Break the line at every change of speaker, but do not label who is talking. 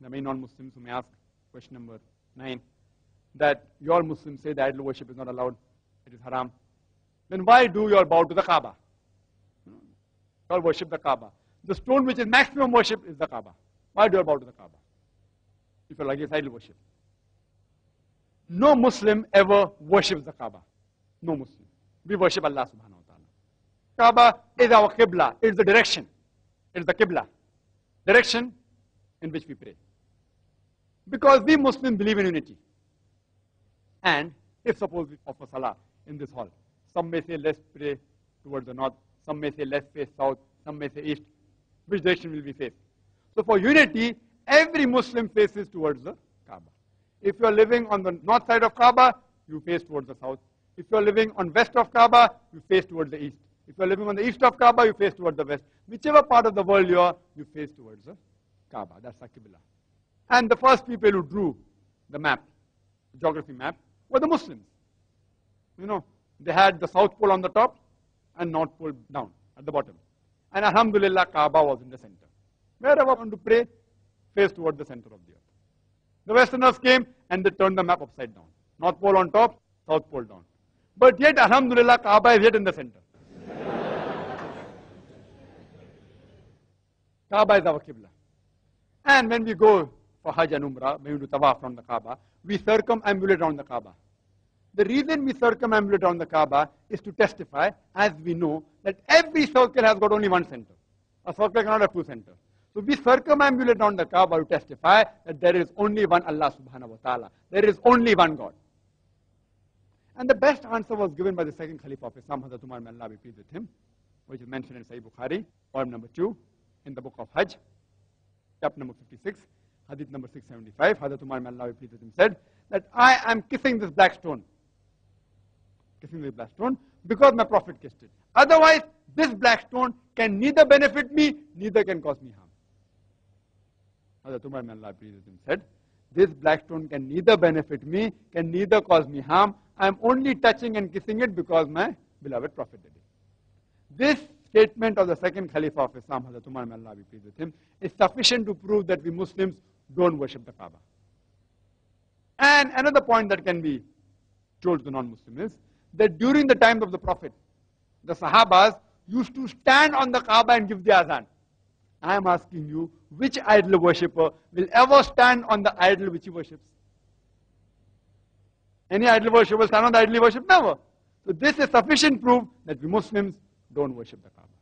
There are many non-Muslims who may ask, question number 9, that you all Muslims say that idol worship is not allowed, it is haram. Then why do you all bow to the Kaaba? You all worship the Kaaba. The stone which is maximum worship is the Kaaba. Why do you all bow to the Kaaba? If you are against idol worship. No Muslim ever worships the Kaaba. No Muslim. We worship Allah subhanahu wa ta'ala. Kaaba is our Qibla. It is the direction. It is the Qibla. Direction in which we pray. Because we Muslims believe in unity. And if suppose we offer salah in this hall, some may say let's pray towards the north, some may say let's face south, some may say east. Which direction will we face? So for unity, every Muslim faces towards the Kaaba. If you are living on the north side of Kaaba, you face towards the south. If you are living on west of Kaaba, you face towards the east. If you are living on the east of Kaaba, you face towards the west. Whichever part of the world you are, you face towards the Kaaba. That's the Qibla. And the first people who drew the map, the geography map, were the Muslims. You know, they had the south pole on the top and north pole down at the bottom. And alhamdulillah, Kaaba was in the center. Wherever I want to pray, face towards the center of the earth. The Westerners came and they turned the map upside down. North pole on top, south pole down. But yet, alhamdulillah, Kaaba is yet in the center. Kaaba is our Qibla. And when we go for Hajj and Umrah, when we do tawaf around the Kaaba, we circumambulate around the Kaaba. The reason we circumambulate around the Kaaba is to testify, as we know, that every circle has got only one center. A circle cannot have two centers. So we circumambulate around the Kaaba to testify that there is only one Allah subhanahu wa ta'ala. There is only one God. And the best answer was given by the second Caliph of Islam, Hazrat Umar, may Allah be pleased with him, which is mentioned in Sahih Bukhari, volume number 2, in the book of Hajj, chapter number 56, hadith number 675. Hazrat Umar, may Allah be pleased with him, said that I am kissing this black stone. Kissing this black stone because my Prophet kissed it. Otherwise, this black stone can neither benefit me, neither can cause me harm. Hazrat Umar, may Allah be pleased with him, said, this black stone can neither benefit me, can neither cause me harm. I am only touching and kissing it because my beloved Prophet did it. This statement of the second Khalifa of Islam, Hazrat Umar, may Allah be pleased with him, is sufficient to prove that we Muslims don't worship the Kaaba. And another point that can be told to the non-Muslim is that during the time of the Prophet, the Sahabas used to stand on the Kaaba and give the azan. I am asking you, which idol worshipper will ever stand on the idol which he worships? Any idol worshipper will stand on the idol he worships? Never. So this is sufficient proof that we Muslims don't worship the Kaaba.